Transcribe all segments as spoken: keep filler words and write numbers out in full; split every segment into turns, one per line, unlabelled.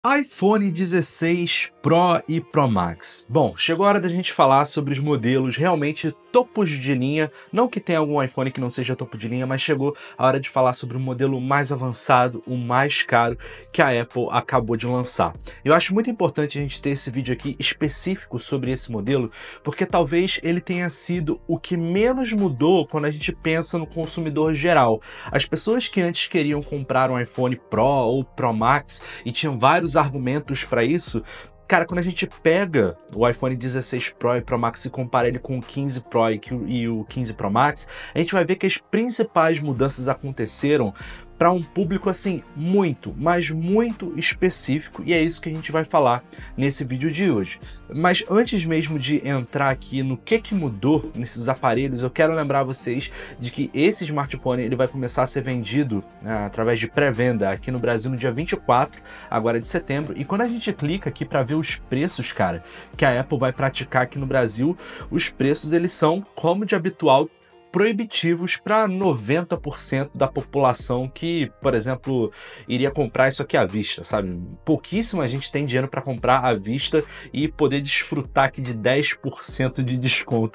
iPhone dezesseis Pro e Pro Max. Bom, chegou a hora da gente falar sobre os modelos realmente topos de linha, não que tenha algum iPhone que não seja topo de linha, mas chegou a hora de falar sobre o modelo mais avançado, o mais caro, que a Apple acabou de lançar. Eu acho muito importante a gente ter esse vídeo aqui específico sobre esse modelo, porque talvez ele tenha sido o que menos mudou quando a gente pensa no consumidor geral. As pessoas que antes queriam comprar um iPhone Pro ou Pro Max e tinham vários argumentos para isso, cara, quando a gente pega o iPhone dezesseis Pro e Pro Max e compara ele com o quinze Pro e o quinze Pro Max, a gente vai ver que as principais mudanças aconteceram para um público assim muito, mas muito específico, e é isso que a gente vai falar nesse vídeo de hoje. Mas antes mesmo de entrar aqui no que que mudou nesses aparelhos, eu quero lembrar vocês de que esse smartphone ele vai começar a ser vendido né, através de pré-venda aqui no Brasil no dia vinte e quatro agora de setembro, e quando a gente clica aqui para ver os preços, cara, que a Apple vai praticar aqui no Brasil, os preços eles são, como de habitual, proibitivos para noventa por cento da população que, por exemplo, iria comprar isso aqui à vista, sabe? Pouquíssima gente tem dinheiro para comprar à vista e poder desfrutar aqui de dez por cento de desconto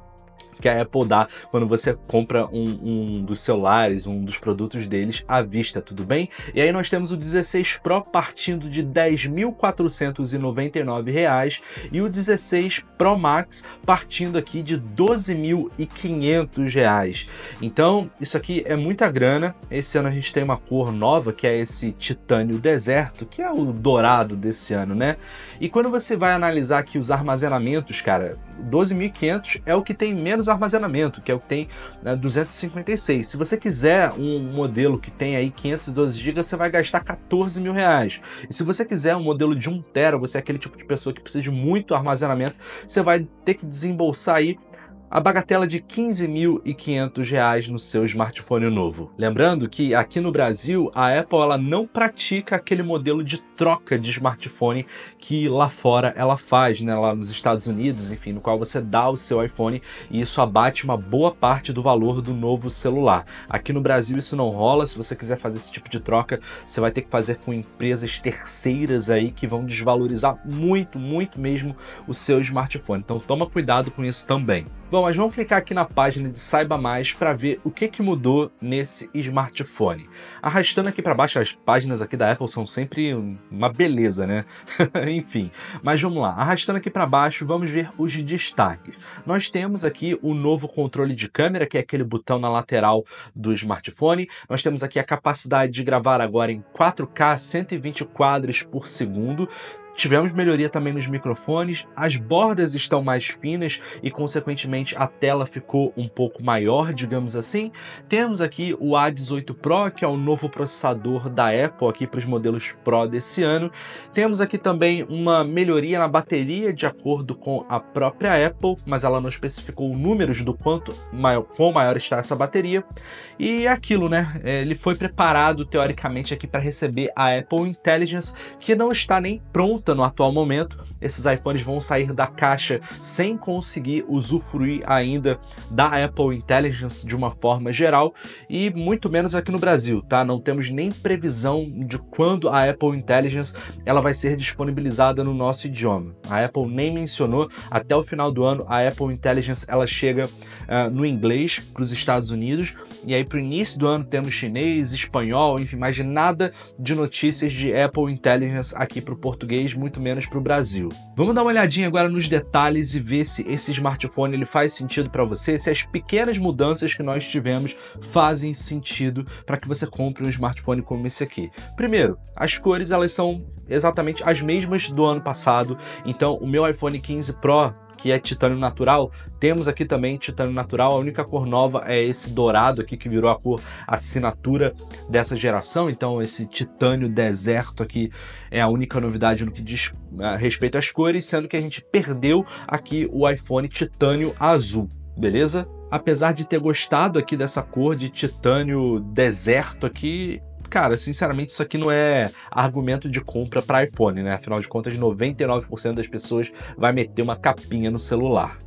que a Apple dá quando você compra um, um dos celulares, um dos produtos deles à vista, tudo bem? E aí nós temos o dezesseis Pro partindo de dez mil quatrocentos e noventa e nove reais e o dezesseis Pro Max partindo aqui de doze mil e quinhentos reais. Então isso aqui é muita grana. Esse ano a gente tem uma cor nova que é esse titânio deserto, que é o dourado desse ano, né? E quando você vai analisar aqui os armazenamentos, cara, doze mil e quinhentos é o que tem menos armazenamento, que é o que tem né, duzentos e cinquenta e seis. Se você quiser um modelo que tem aí quinhentos e doze gigas, você vai gastar quatorze mil reais. E se você quiser um modelo de um tera, você é aquele tipo de pessoa que precisa de muito armazenamento, você vai ter que desembolsar aí a bagatela de quinze mil e quinhentos reais no seu smartphone novo. Lembrando que aqui no Brasil a Apple ela não pratica aquele modelo de troca de smartphone que lá fora ela faz, né, lá nos Estados Unidos, enfim, no qual você dá o seu iPhone e isso abate uma boa parte do valor do novo celular. Aqui no Brasil isso não rola. Se você quiser fazer esse tipo de troca, você vai ter que fazer com empresas terceiras aí que vão desvalorizar muito, muito mesmo o seu smartphone. Então toma cuidado com isso também. Bom, mas vamos clicar aqui na página de Saiba Mais para ver o que, que mudou nesse smartphone. Arrastando aqui para baixo, as páginas aqui da Apple são sempre uma beleza, né? Enfim, mas vamos lá. Arrastando aqui para baixo, vamos ver os destaques. Nós temos aqui o novo controle de câmera, que é aquele botão na lateral do smartphone. Nós temos aqui a capacidade de gravar agora em quatro K, cento e vinte quadros por segundo. Tivemos melhoria também nos microfones, as bordas estão mais finas e, consequentemente, a tela ficou um pouco maior, digamos assim. Temos aqui o A dezoito Pro, que é o novo processador da Apple aqui para os modelos Pro desse ano. Temos aqui também uma melhoria na bateria, de acordo com a própria Apple, mas ela não especificou números do quanto maior, quão maior está essa bateria. E é aquilo, né? Ele foi preparado, teoricamente, aqui para receber a Apple Intelligence, que não está nem pronta no atual momento. Esses iPhones vão sair da caixa sem conseguir usufruir ainda da Apple Intelligence de uma forma geral e muito menos aqui no Brasil, tá? Não temos nem previsão de quando a Apple Intelligence ela vai ser disponibilizada no nosso idioma. A Apple nem mencionou. Até o final do ano a Apple Intelligence ela chega uh, no inglês para os Estados Unidos e aí para o início do ano temos chinês, espanhol, enfim, mas nada de notícias de Apple Intelligence aqui para o português, muito menos para o Brasil. Vamos dar uma olhadinha agora nos detalhes e ver se esse smartphone ele faz sentido para você, se as pequenas mudanças que nós tivemos fazem sentido para que você compre um smartphone como esse aqui. Primeiro, as cores elas são exatamente as mesmas do ano passado, então o meu iPhone quinze Pro, que é titânio natural, temos aqui também titânio natural. A única cor nova é esse dourado aqui, que virou a cor assinatura dessa geração. Então esse titânio deserto aqui é a única novidade no que diz a respeito às cores, sendo que a gente perdeu aqui o iPhone titânio azul, beleza? Apesar de ter gostado aqui dessa cor de titânio deserto aqui, cara, sinceramente isso aqui não é argumento de compra para iPhone, né? Afinal de contas, noventa e nove por cento das pessoas vai meter uma capinha no celular.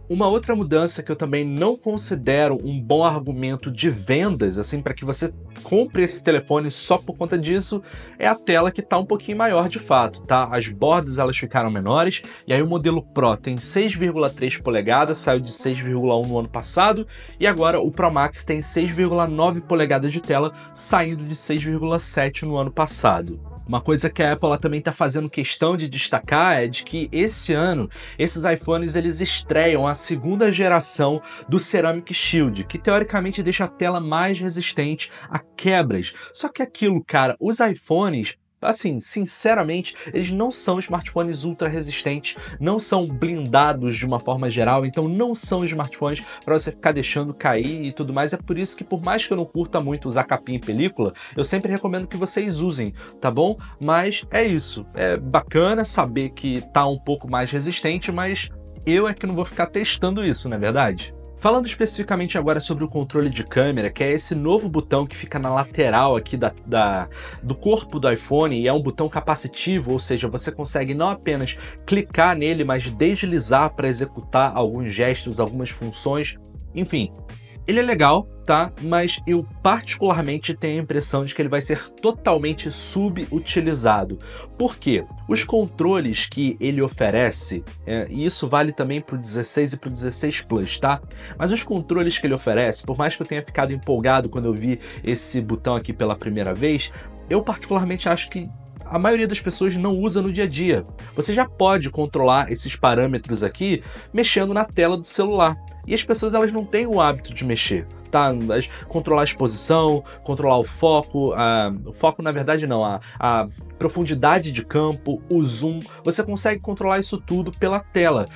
Uma outra mudança que eu também não considero um bom argumento de vendas, assim, para que você compre esse telefone só por conta disso, é a tela que tá um pouquinho maior de fato, tá? As bordas elas ficaram menores, e aí o modelo Pro tem seis vírgula três polegadas, saiu de seis vírgula um no ano passado, e agora o Pro Max tem seis vírgula nove polegadas de tela, saindo de seis vírgula sete no ano passado. Uma coisa que a Apple ela também está fazendo questão de destacar é de que esse ano esses iPhones eles estreiam a segunda geração do Ceramic Shield, que teoricamente deixa a tela mais resistente a quebras. Só que aquilo, cara, os iPhones, assim, sinceramente, eles não são smartphones ultra resistentes, não são blindados de uma forma geral, então não são smartphones para você ficar deixando cair e tudo mais. É por isso que, por mais que eu não curta muito usar capinha em película, eu sempre recomendo que vocês usem, tá bom? Mas é isso, é bacana saber que tá um pouco mais resistente, mas eu é que não vou ficar testando isso, não é verdade? Falando especificamente agora sobre o controle de câmera, que é esse novo botão que fica na lateral aqui da, da, do corpo do iPhone, e é um botão capacitivo, ou seja, você consegue não apenas clicar nele, mas deslizar para executar alguns gestos, algumas funções, enfim. Ele é legal, tá? Mas eu particularmente tenho a impressão de que ele vai ser totalmente subutilizado. Por quê? Os controles que ele oferece, é, e isso vale também para o dezesseis e para o dezesseis Plus, tá? Mas os controles que ele oferece, por mais que eu tenha ficado empolgado quando eu vi esse botão aqui pela primeira vez, eu particularmente acho que a maioria das pessoas não usa no dia a dia. Você já pode controlar esses parâmetros aqui mexendo na tela do celular. E as pessoas elas não têm o hábito de mexer, tá? Controlar a exposição, controlar o foco, a, o foco na verdade não, a, a profundidade de campo, o zoom, você consegue controlar isso tudo pela tela.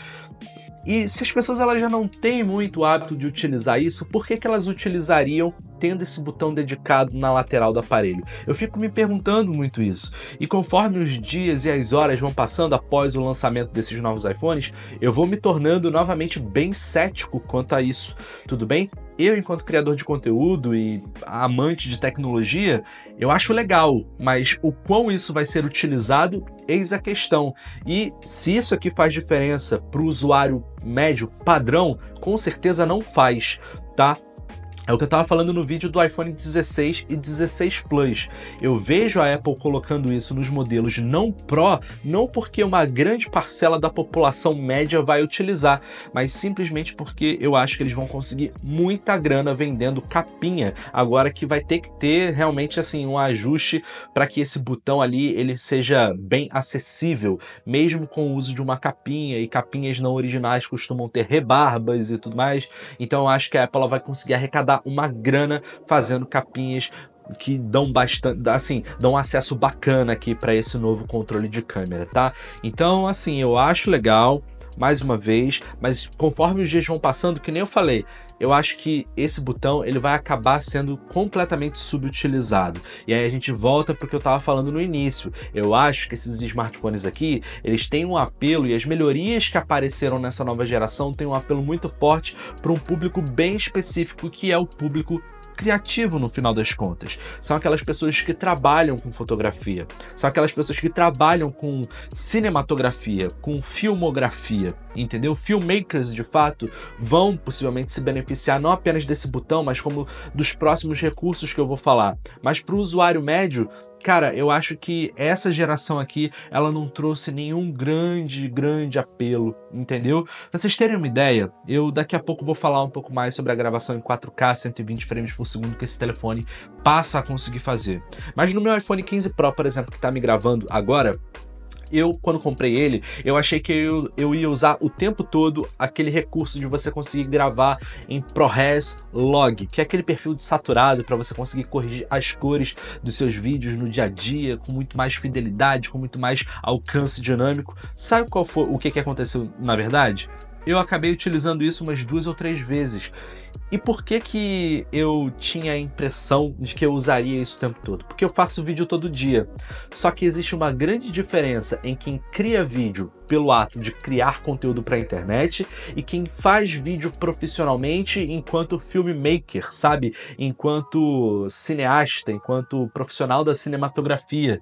E se as pessoas elas já não têm muito o hábito de utilizar isso, por que que elas utilizariam tendo esse botão dedicado na lateral do aparelho? Eu fico me perguntando muito isso. E conforme os dias e as horas vão passando após o lançamento desses novos iPhones, eu vou me tornando novamente bem cético quanto a isso. Tudo bem? Eu, enquanto criador de conteúdo e amante de tecnologia, eu acho legal, mas o quão isso vai ser utilizado, eis a questão. E se isso aqui faz diferença para o usuário médio padrão, com certeza não faz, tá? É o que eu estava falando no vídeo do iPhone dezesseis e dezesseis Plus. Eu vejo a Apple colocando isso nos modelos não Pro, não porque uma grande parcela da população média vai utilizar, mas simplesmente porque eu acho que eles vão conseguir muita grana vendendo capinha, agora que vai ter que ter realmente assim um ajuste para que esse botão ali ele seja bem acessível, mesmo com o uso de uma capinha, e capinhas não originais costumam ter rebarbas e tudo mais. Então eu acho que a Apple ela vai conseguir arrecadar uma grana fazendo capinhas que dão bastante, assim, dão um acesso bacana aqui para esse novo controle de câmera, tá? Então, assim, eu acho legal, mais uma vez, mas conforme os dias vão passando, que nem eu falei, eu acho que esse botão ele vai acabar sendo completamente subutilizado. E aí a gente volta para o que eu estava falando no início. Eu acho que esses smartphones aqui, eles têm um apelo, e as melhorias que apareceram nessa nova geração têm um apelo muito forte para um público bem específico, que é o público criativo no final das contas. São aquelas pessoas que trabalham com fotografia, são aquelas pessoas que trabalham com cinematografia, com filmografia, entendeu? Filmmakers, de fato, vão possivelmente se beneficiar não apenas desse botão, mas como dos próximos recursos que eu vou falar. Mas para o usuário médio, cara, eu acho que essa geração aqui, ela não trouxe nenhum grande, grande apelo, entendeu? Pra vocês terem uma ideia, eu daqui a pouco vou falar um pouco mais sobre a gravação em quatro K, cento e vinte frames por segundo que esse telefone passa a conseguir fazer. Mas no meu iPhone quinze Pro, por exemplo, que tá me gravando agora, eu, quando comprei ele, eu achei que eu, eu ia usar o tempo todo aquele recurso de você conseguir gravar em ProRes Log, que é aquele perfil de saturado para você conseguir corrigir as cores dos seus vídeos no dia a dia, com muito mais fidelidade, com muito mais alcance dinâmico. Sabe qual foi o que, que aconteceu na verdade? Eu acabei utilizando isso umas duas ou três vezes. E por que que eu tinha a impressão de que eu usaria isso o tempo todo? Porque eu faço vídeo todo dia. Só que existe uma grande diferença em quem cria vídeo pelo ato de criar conteúdo para a internet e quem faz vídeo profissionalmente enquanto filmmaker, sabe? Enquanto cineasta, enquanto profissional da cinematografia.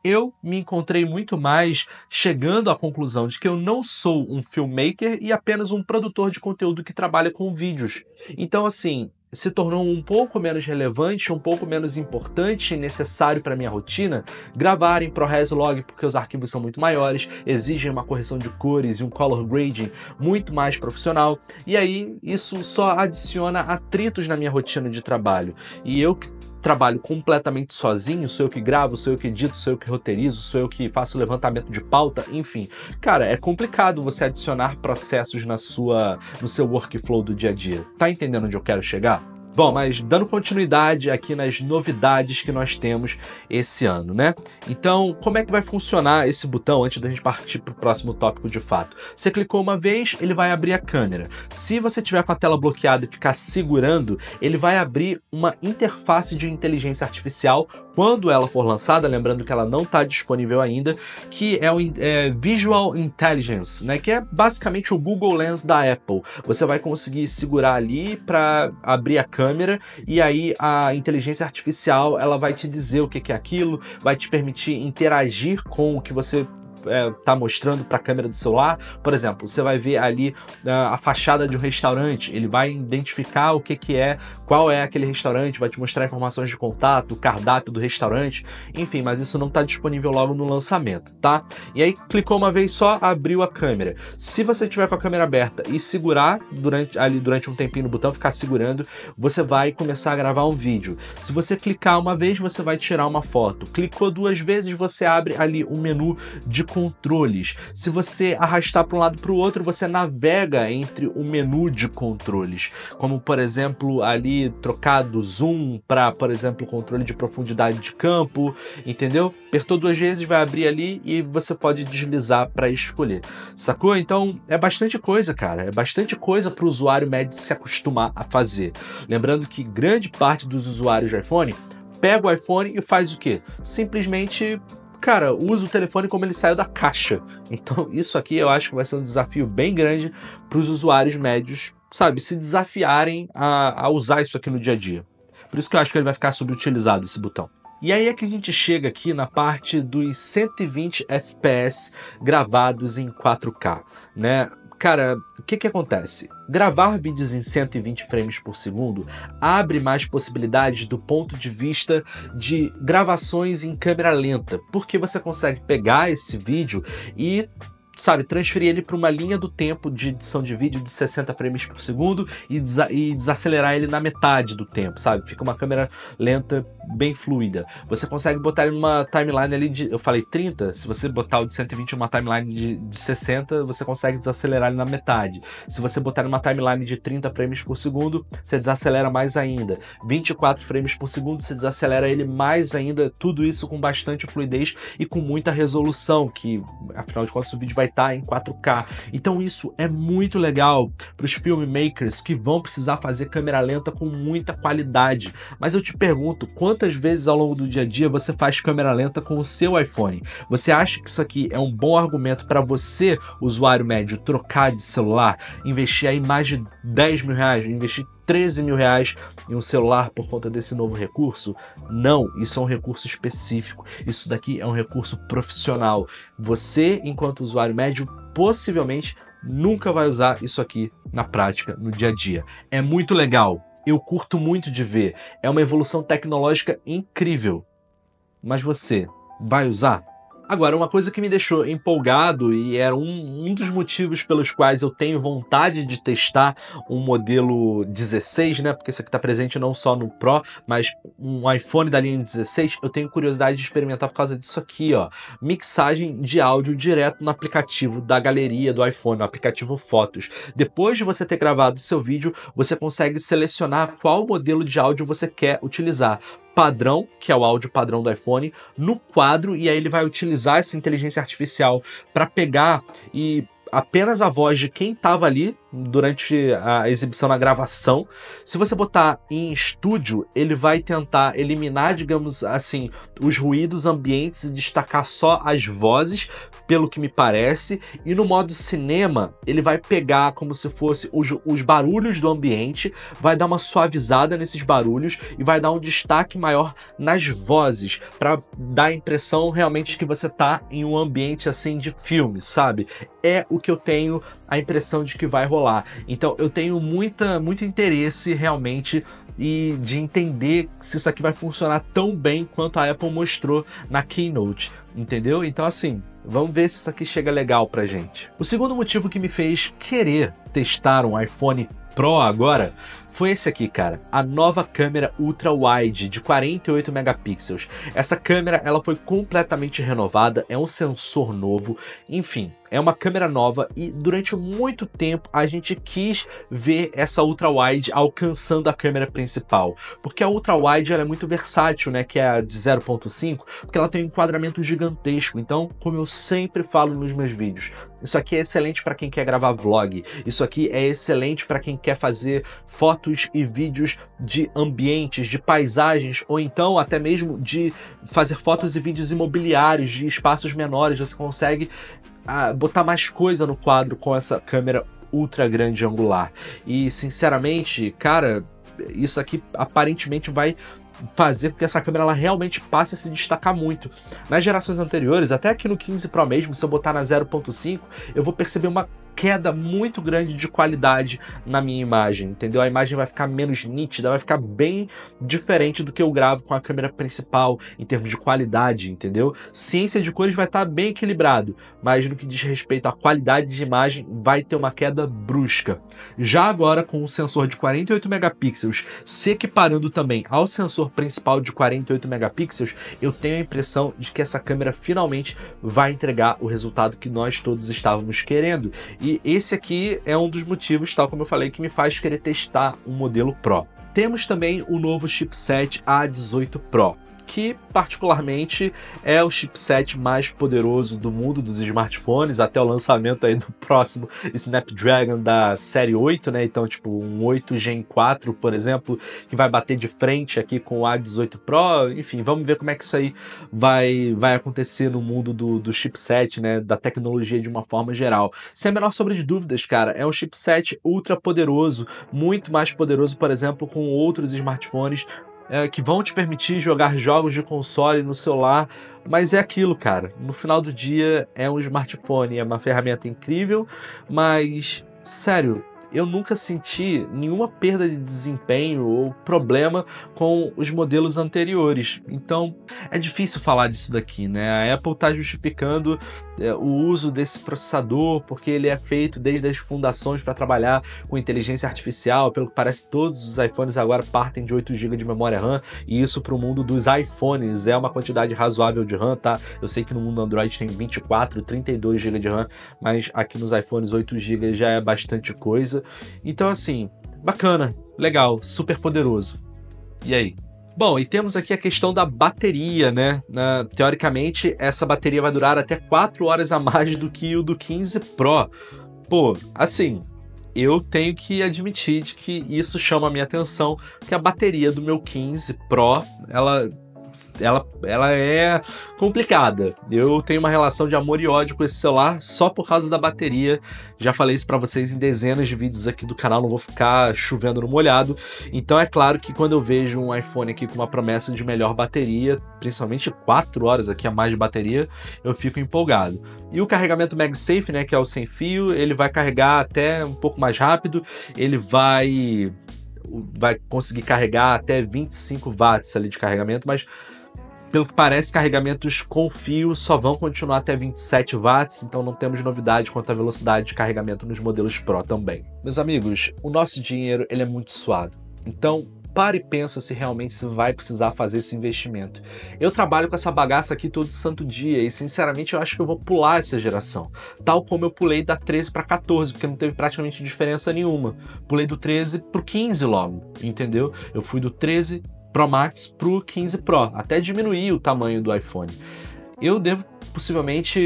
eu me encontrei muito mais chegando à conclusão de que eu não sou um filmmaker e apenas um produtor de conteúdo que trabalha com vídeos. Então, assim, se tornou um pouco menos relevante, um pouco menos importante e necessário para minha rotina gravar em ProRes Log, porque os arquivos são muito maiores, exigem uma correção de cores e um color grading muito mais profissional, e aí isso só adiciona atritos na minha rotina de trabalho. E eu que trabalho completamente sozinho, sou eu que gravo, sou eu que edito, sou eu que roteirizo, sou eu que faço o levantamento de pauta, enfim. Cara, é complicado você adicionar processos na sua, no seu workflow do dia a dia. Tá entendendo onde eu quero chegar? Bom, mas dando continuidade aqui nas novidades que nós temos esse ano, né? Então, como é que vai funcionar esse botão antes da gente partir para o próximo tópico de fato? Você clicou uma vez, ele vai abrir a câmera. Se você tiver com a tela bloqueada e ficar segurando, ele vai abrir uma interface de inteligência artificial quando ela for lançada, lembrando que ela não está disponível ainda, que é o é, Visual Intelligence, né? Que é basicamente o Google Lens da Apple. Você vai conseguir segurar ali para abrir a câmera e aí a inteligência artificial ela vai te dizer o que que é aquilo, vai te permitir interagir com o que você É, tá mostrando para a câmera do celular. Por exemplo, você vai ver ali uh, a fachada de um restaurante, ele vai identificar o que que é, qual é aquele restaurante, vai te mostrar informações de contato, o cardápio do restaurante, enfim, mas isso não está disponível logo no lançamento, tá? E aí, clicou uma vez só, abriu a câmera. Se você tiver com a câmera aberta e segurar durante, ali durante um tempinho no botão, ficar segurando, você vai começar a gravar um vídeo. Se você clicar uma vez, você vai tirar uma foto. Clicou duas vezes, você abre ali um menu de controles. Se você arrastar para um lado para o outro, você navega entre o menu de controles, como por exemplo ali trocar do zoom para, por exemplo, controle de profundidade de campo, entendeu? Apertou duas vezes, vai abrir ali e você pode deslizar para escolher, sacou? Então é bastante coisa, cara, é bastante coisa para o usuário médio se acostumar a fazer. Lembrando que grande parte dos usuários de iPhone pega o iPhone e faz o quê? Simplesmente cara, usa o telefone como ele saiu da caixa. Então isso aqui eu acho que vai ser um desafio bem grande para os usuários médios, sabe, se desafiarem a, a usar isso aqui no dia a dia. Por isso que eu acho que ele vai ficar subutilizado, esse botão. E aí é que a gente chega aqui na parte dos cento e vinte F P S gravados em quatro K, né? Cara, o que que acontece? Gravar vídeos em cento e vinte frames por segundo abre mais possibilidades do ponto de vista de gravações em câmera lenta, porque você consegue pegar esse vídeo e, sabe, transferir ele para uma linha do tempo de edição de vídeo de sessenta frames por segundo e, desa e desacelerar ele na metade do tempo, sabe? Fica uma câmera lenta bem fluida. Você consegue botar ele numa timeline ali de, eu falei trinta, se você botar o de cento e vinte numa timeline de, de sessenta, você consegue desacelerar ele na metade. Se você botar numa timeline de trinta frames por segundo, você desacelera mais ainda. vinte e quatro frames por segundo, você desacelera ele mais ainda, tudo isso com bastante fluidez e com muita resolução, que afinal de contas o vídeo vai estar em quatro K. Então isso é muito legal para os filmmakers que vão precisar fazer câmera lenta com muita qualidade. Mas eu te pergunto, quantas vezes ao longo do dia a dia você faz câmera lenta com o seu iPhone? Você acha que isso aqui é um bom argumento para você, usuário médio, trocar de celular, investir aí mais de dez mil reais, investir treze mil reais em um celular por conta desse novo recurso? Não, isso é um recurso específico. Isso daqui é um recurso profissional. Você, enquanto usuário médio, possivelmente nunca vai usar isso aqui na prática, no dia a dia. É muito legal. Eu curto muito de ver. É uma evolução tecnológica incrível. Mas você vai usar? Agora, uma coisa que me deixou empolgado e era um, um dos motivos pelos quais eu tenho vontade de testar um modelo dezesseis, né? Porque esse aqui está presente não só no Pro, mas um iPhone da linha dezesseis, eu tenho curiosidade de experimentar por causa disso aqui, ó. Mixagem de áudio direto no aplicativo da galeria do iPhone, no aplicativo Fotos. Depois de você ter gravado o seu vídeo, você consegue selecionar qual modelo de áudio você quer utilizar. Padrão, que é o áudio padrão do iPhone, no quadro, e aí ele vai utilizar essa inteligência artificial para pegar e apenas a voz de quem estava ali durante a exibição na gravação. Se você botar em estúdio, ele vai tentar eliminar, digamos assim, os ruídos ambientes e destacar só as vozes, pelo que me parece, e no modo cinema ele vai pegar como se fosse os, os barulhos do ambiente, vai dar uma suavizada nesses barulhos e vai dar um destaque maior nas vozes, para dar a impressão realmente que você tá em um ambiente assim de filme, sabe? É o que eu tenho a impressão de que vai rolar. Então eu tenho muita, muito interesse realmente e de entender se isso aqui vai funcionar tão bem quanto a Apple mostrou na Keynote, entendeu? Então assim, vamos ver se isso aqui chega legal pra gente. O segundo motivo que me fez querer testar um iPhone Pro agora foi esse aqui, cara, a nova câmera Ultra Wide de quarenta e oito megapixels. Essa câmera, ela foi completamente renovada, é um sensor novo, enfim, é uma câmera nova e durante muito tempo a gente quis ver essa Ultra Wide alcançando a câmera principal, porque a Ultra Wide ela é muito versátil, né, que é a de zero ponto cinco, porque ela tem um enquadramento gigantesco. Então, como eu sempre falo nos meus vídeos, isso aqui é excelente para quem quer gravar vlog, isso aqui é excelente para quem quer fazer fotos e vídeos de ambientes, de paisagens, ou então até mesmo de fazer fotos e vídeos imobiliários de espaços menores. Você consegue ah, botar mais coisa no quadro com essa câmera ultra grande angular. E sinceramente, cara, isso aqui aparentemente vai fazer com que essa câmera ela realmente passe a se destacar muito. Nas gerações anteriores, até aqui no quinze Pro mesmo, se eu botar na zero ponto cinco, eu vou perceber uma queda muito grande de qualidade na minha imagem, entendeu? A imagem vai ficar menos nítida, vai ficar bem diferente do que eu gravo com a câmera principal em termos de qualidade, entendeu? Ciência de cores vai estar bem equilibrado, mas no que diz respeito à qualidade de imagem vai ter uma queda brusca. Já agora, com um sensor de quarenta e oito megapixels se equiparando também ao sensor principal de quarenta e oito megapixels, eu tenho a impressão de que essa câmera finalmente vai entregar o resultado que nós todos estávamos querendo. E esse aqui é um dos motivos, tal como eu falei, que me faz querer testar um modelo Pro. Temos também o novo chipset A dezoito Pro, que particularmente é o chipset mais poderoso do mundo dos smartphones, até o lançamento aí do próximo Snapdragon da série oito, né? Então, tipo, um oito Gen quatro, por exemplo, que vai bater de frente aqui com o A dezoito Pro. Enfim, vamos ver como é que isso aí vai, vai acontecer no mundo do, do chipset, né? Da tecnologia de uma forma geral. Sem a menor sombra de dúvidas, cara, é um chipset ultra poderoso, muito mais poderoso, por exemplo, com outros smartphones É, que vão te permitir jogar jogos de console no celular, mas é aquilo, cara, no final do dia é um smartphone, é uma ferramenta incrível, mas, sério, eu nunca senti nenhuma perda de desempenho ou problema com os modelos anteriores. Então é difícil falar disso daqui, né? A Apple está justificando é, o uso desse processador porque ele é feito desde as fundações para trabalhar com inteligência artificial. Pelo que parece, todos os iPhones agora partem de oito gigas de memória RAM, e isso para o mundo dos iPhones é uma quantidade razoável de RAM, tá? Eu sei que no mundo Android tem vinte e quatro, trinta e dois gigas de RAM, mas aqui nos iPhones oito gigas já é bastante coisa. Então assim, bacana, legal, super poderoso. E aí? Bom, e temos aqui a questão da bateria, né? Uh, teoricamente, essa bateria vai durar até quatro horas a mais do que o do quinze Pro. Pô, assim, eu tenho que admitir de que isso chama a minha atenção, que a bateria do meu quinze Pro, ela... Ela, ela é complicada. Eu tenho uma relação de amor e ódio com esse celular só por causa da bateria. Já falei isso pra vocês em dezenas de vídeos aqui do canal, não vou ficar chovendo no molhado. Então é claro que quando eu vejo um iPhone aqui com uma promessa de melhor bateria, principalmente quatro horas aqui a mais de bateria, eu fico empolgado. E o carregamento MagSafe, né, que é o sem fio, ele vai carregar até um pouco mais rápido, ele vai... vai conseguir carregar até vinte e cinco watts ali de carregamento, mas pelo que parece, carregamentos com fio só vão continuar até vinte e sete watts, então não temos novidade quanto à velocidade de carregamento nos modelos Pro também. Meus amigos, o nosso dinheiro ele é muito suado, então para e pensa se realmente você vai precisar fazer esse investimento. Eu trabalho com essa bagaça aqui todo santo dia e sinceramente eu acho que eu vou pular essa geração, tal como eu pulei da treze para quatorze, porque não teve praticamente diferença nenhuma. Pulei do treze pro quinze logo, entendeu? Eu fui do treze Pro Max pro quinze Pro, até diminuir o tamanho do iPhone. Eu devo possivelmente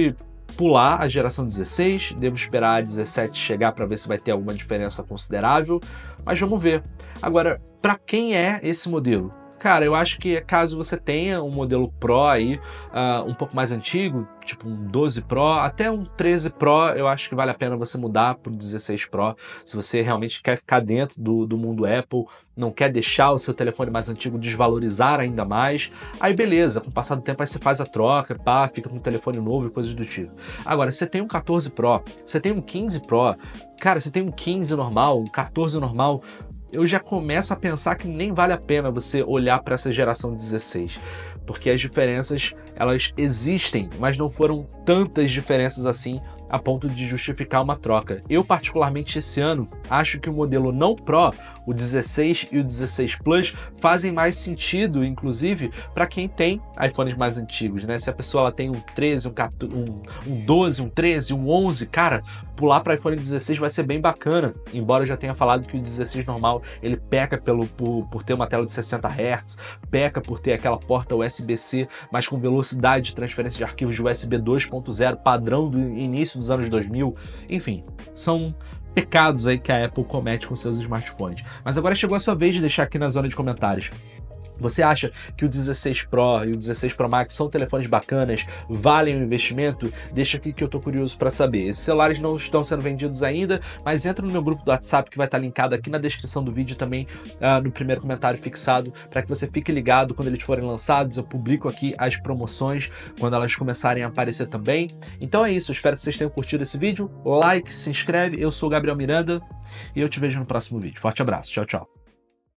pular a geração dezesseis, devo esperar a dezessete chegar para ver se vai ter alguma diferença considerável, mas vamos ver. Agora, para quem é esse modelo? Cara, eu acho que caso você tenha um modelo Pro aí, uh, um pouco mais antigo, tipo um doze Pro, até um treze Pro, eu acho que vale a pena você mudar para o dezesseis Pro, se você realmente quer ficar dentro do, do mundo Apple, não quer deixar o seu telefone mais antigo desvalorizar ainda mais, aí beleza, com o passar do tempo aí você faz a troca, pá, fica com um telefone novo e coisas do tipo. Agora, você tem um quatorze Pro, você tem um quinze Pro, cara, você tem um quinze normal, um quatorze normal, eu já começo a pensar que nem vale a pena você olhar para essa geração dezesseis, porque as diferenças, elas existem, mas não foram tantas diferenças assim a ponto de justificar uma troca. Eu, particularmente, esse ano, acho que o modelo não Pro, o dezesseis e o dezesseis Plus, fazem mais sentido, inclusive, para quem tem iPhones mais antigos, né? Se a pessoa ela tem um treze, um, quatorze, um, um doze, um treze, um onze, cara, pular para iPhone dezesseis vai ser bem bacana, embora eu já tenha falado que o dezesseis normal, ele peca pelo, por, por ter uma tela de sessenta hertz, peca por ter aquela porta U S B C, mas com velocidade de transferência de arquivos de U S B dois ponto zero, padrão do início dos anos dois mil, enfim, são pecados aí que a Apple comete com seus smartphones. Mas agora chegou a sua vez de deixar aqui na zona de comentários. Você acha que o dezesseis Pro e o dezesseis Pro Max são telefones bacanas, valem o investimento? Deixa aqui que eu tô curioso para saber. Esses celulares não estão sendo vendidos ainda, mas entra no meu grupo do WhatsApp que vai estar linkado aqui na descrição do vídeo também, uh, no primeiro comentário fixado, para que você fique ligado quando eles forem lançados. Eu publico aqui as promoções quando elas começarem a aparecer também. Então é isso, eu espero que vocês tenham curtido esse vídeo. Like, se inscreve, eu sou o Gabriel Miranda e eu te vejo no próximo vídeo. Forte abraço, tchau, tchau.